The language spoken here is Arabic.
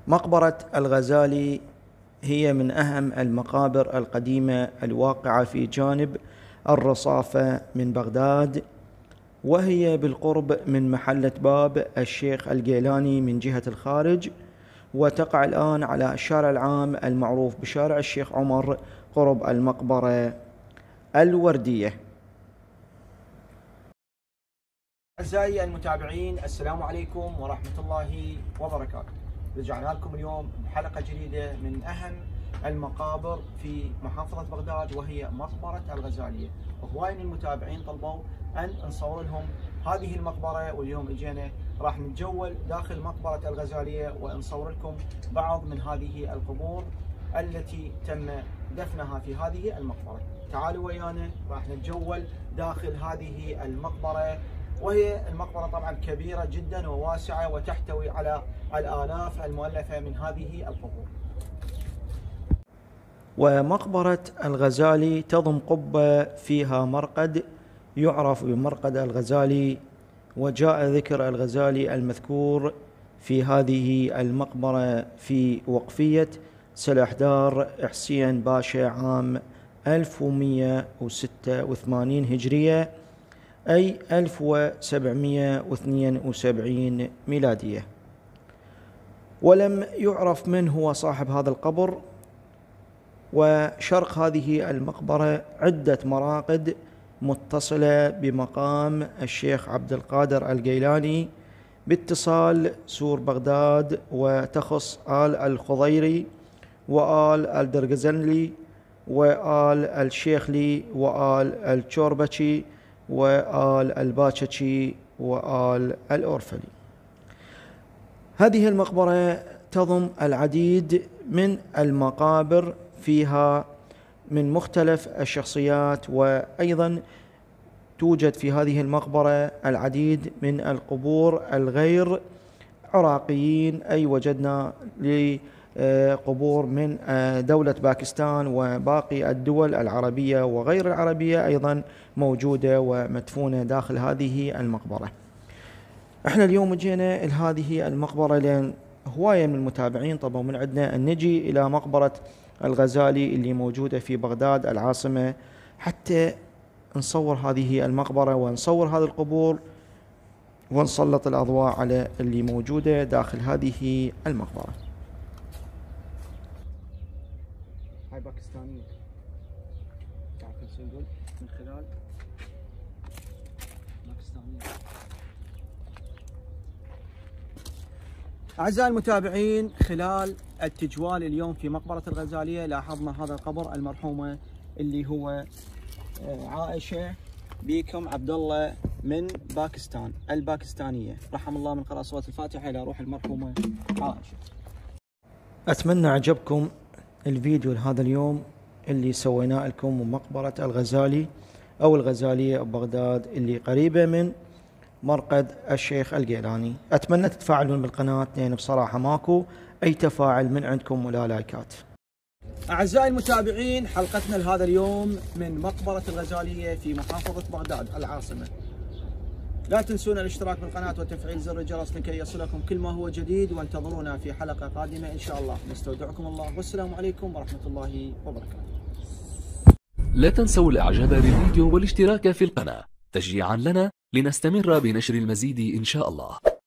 مقبرة الغزالي هي من أهم المقابر القديمة الواقعة في جانب الرصافة من بغداد، وهي بالقرب من محلة باب الشيخ الجيلاني من جهة الخارج، وتقع الآن على الشارع العام المعروف بشارع الشيخ عمر قرب المقبرة الوردية. أعزائي المتابعين، السلام عليكم ورحمة الله وبركاته. رجعنا لكم اليوم بحلقة جديدة من أهم المقابر في محافظة بغداد، وهي مقبرة الغزالية. وهواي من المتابعين طلبوا أن نصور لهم هذه المقبرة، واليوم اجينا راح نتجول داخل مقبرة الغزالية ونصور لكم بعض من هذه القبور التي تم دفنها في هذه المقبرة. تعالوا ويانا راح نتجول داخل هذه المقبرة، وهي المقبرة طبعا كبيرة جدا وواسعة وتحتوي على الآلاف المؤلفة من هذه القبور. ومقبرة الغزالي تضم قبة فيها مرقد يعرف بمرقد الغزالي، وجاء ذكر الغزالي المذكور في هذه المقبرة في وقفية سلحدار حسين باشا عام 1186 هجرية، أي 1772 ميلادية. ولم يعرف من هو صاحب هذا القبر. وشرق هذه المقبرة عدة مراقد متصلة بمقام الشيخ عبد القادر الجيلاني باتصال سور بغداد، وتخص آل الخضيري وآل الدرغزنلي وآل الشيخلي وآل الشوربشي وآل الباششي وآل الأورفلي. هذه المقبرة تضم العديد من المقابر فيها من مختلف الشخصيات، وأيضا توجد في هذه المقبرة العديد من القبور الغير عراقيين، أي وجدنا لقبور من دولة باكستان وباقي الدول العربية وغير العربية أيضا موجودة ومدفونة داخل هذه المقبرة. احنا اليوم جينا لهذه المقبرة لأن هواية من المتابعين طلبوا من عندنا أن نجي إلى مقبرة الغزالي اللي موجودة في بغداد العاصمة، حتى نصور هذه المقبرة ونصور هذه القبور ونسلط الأضواء على اللي موجودة داخل هذه المقبرة. هاي باكستانية من خلال باكستانية. أعزائي المتابعين، خلال التجوال اليوم في مقبرة الغزالية لاحظنا هذا القبر المرحومة اللي هو عائشة بيكم عبد الله من باكستان الباكستانية، رحم الله من قرأ صوت الفاتحة إلى روح المرحومة عائشة. أتمنى عجبكم الفيديو لهذا اليوم اللي سويناه لكم من مقبرة الغزالي أو الغزالية ببغداد اللي قريبة من مرقد الشيخ الجيلاني. أتمنى تتفاعلون بالقناة، لأن بصراحة ماكو أي تفاعل من عندكم ولا لايكات. أعزائي المتابعين، حلقتنا لهذا اليوم من مقبرة الغزالية في محافظة بغداد العاصمة. لا تنسون الاشتراك بالقناة وتفعيل زر الجرس لكي يصلكم كل ما هو جديد، وانتظرونا في حلقة قادمة إن شاء الله. نستودعكم الله، والسلام عليكم ورحمة الله وبركاته. لا تنسوا الإعجاب بالفيديو والاشتراك في القناة تشجيعا لنا لنستمر بنشر المزيد إن شاء الله.